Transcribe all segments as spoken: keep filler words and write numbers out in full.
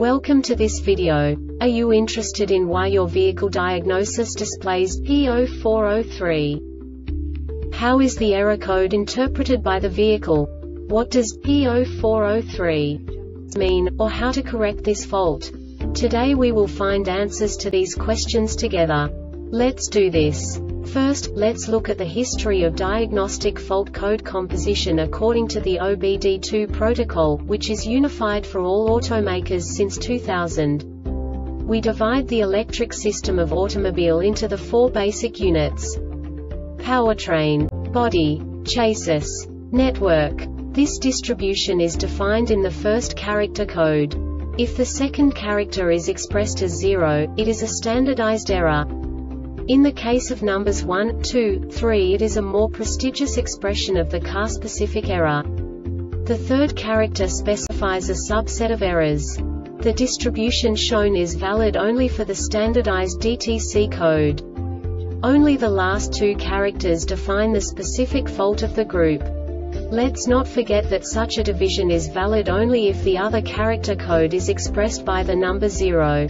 Welcome to this video. Are you interested in why your vehicle diagnosis displays P zero four zero three? How is the error code interpreted by the vehicle? What does P zero four zero three mean, or how to correct this fault? Today we will find answers to these questions together. Let's do this. First, let's look at the history of diagnostic fault code composition according to the O B D two protocol, which is unified for all automakers since two thousand. We divide the electric system of automobile into the four basic units: powertrain, body, chassis, network. This distribution is defined in the first character code. If the second character is expressed as zero, it is a standardized error. In the case of numbers one, two, three, it is a more prestigious expression of the car-specific error. The third character specifies a subset of errors. The distribution shown is valid only for the standardized D T C code. Only the last two characters define the specific fault of the group. Let's not forget that such a division is valid only if the other character code is expressed by the number zero.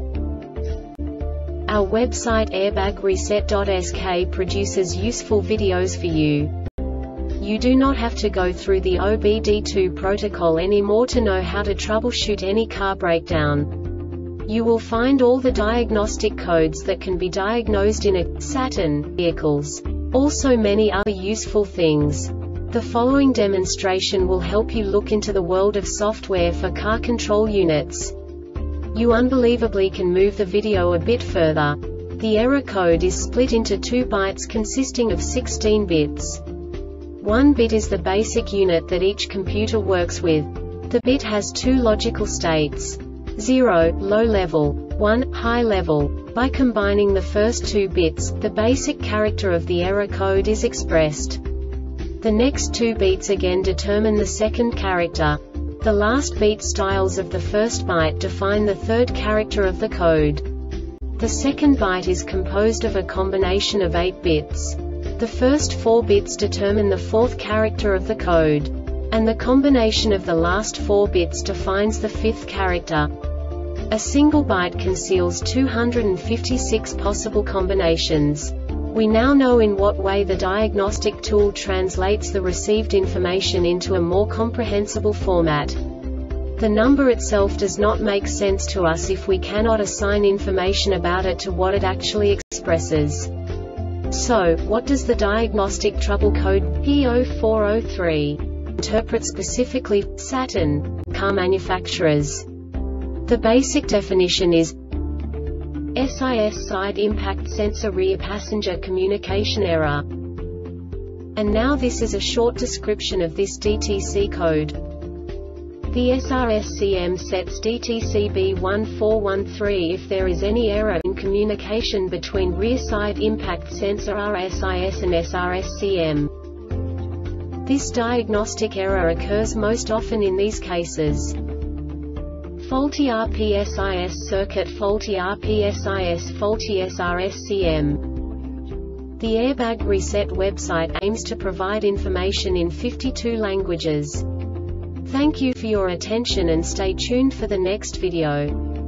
Our website airbag reset dot S K produces useful videos for you. You do not have to go through the O B D two protocol anymore to know how to troubleshoot any car breakdown. You will find all the diagnostic codes that can be diagnosed in a Saturn vehicles. Also many other useful things. The following demonstration will help you look into the world of software for car control units. You unbelievably can move the video a bit further. The error code is split into two bytes consisting of sixteen bits. One bit is the basic unit that each computer works with. The bit has two logical states: zero, low level, one, high level. By combining the first two bits, the basic character of the error code is expressed. The next two beats again determine the second character. The last beat styles of the first byte define the third character of the code. The second byte is composed of a combination of eight bits. The first four bits determine the fourth character of the code. And the combination of the last four bits defines the fifth character. A single byte conceals two hundred fifty-six possible combinations. We now know in what way the diagnostic tool translates the received information into a more comprehensible format. The number itself does not make sense to us if we cannot assign information about it to what it actually expresses. So, what does the diagnostic trouble code P zero four zero three interpret specifically for Saturn car manufacturers? The basic definition is S I S side impact sensor rear passenger communication error. And now this is a short description of this D T C code. The S R S C M sets D T C B one four one three if there is any error in communication between rear side impact sensor R S I S and S R S C M. This diagnostic error occurs most often in these cases: faulty R P S I S circuit, faulty R P S I S, faulty S R S C M. The Airbag Reset website aims to provide information in fifty-two languages. Thank you for your attention and stay tuned for the next video.